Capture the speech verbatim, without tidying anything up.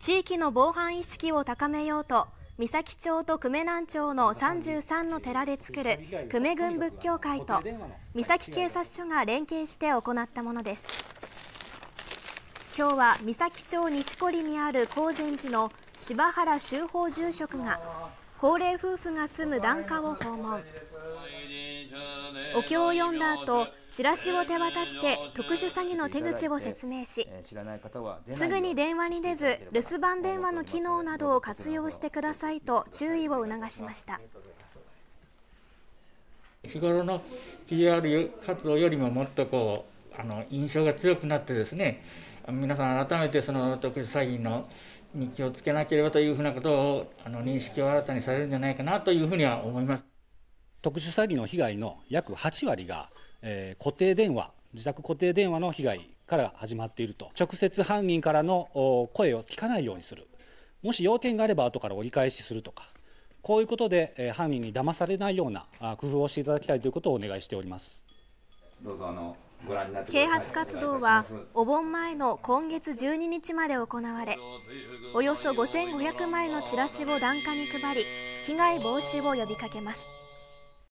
地域の防犯意識を高めようと、三崎町と久米南町のさんじゅうさんの寺で作る久米郡仏教会と三崎警察署が連携して行ったものです。今日は三崎町西堀にある高善寺の柴原修法住職が高齢夫婦が住む檀家を訪問。お経を読んだ後、チラシを手渡して特殊詐欺の手口を説明し、すぐに電話に出ず留守番電話の機能などを活用してくださいと注意を促しました。 日頃の ピーアール 活動よりももっとこうあの印象が強くなってですね、皆さん改めてその特殊詐欺のに気をつけなければというふうなことをあの認識を新たにされるんじゃないかなというふうには思います。 特殊詐欺の被害の約はち割が、えー、固定電話、自宅固定電話の被害から始まっていると。直接犯人からの声を聞かないようにする、もし要件があれば後から折り返しするとか、こういうことで、えー、犯人に騙されないような工夫をしていただきたいということをお願いしております。 どうぞあの啓発活動はお盆前の今月じゅうににちまで行われ、およそごせんごひゃくまいのチラシを檀家に配り、被害防止を呼びかけます。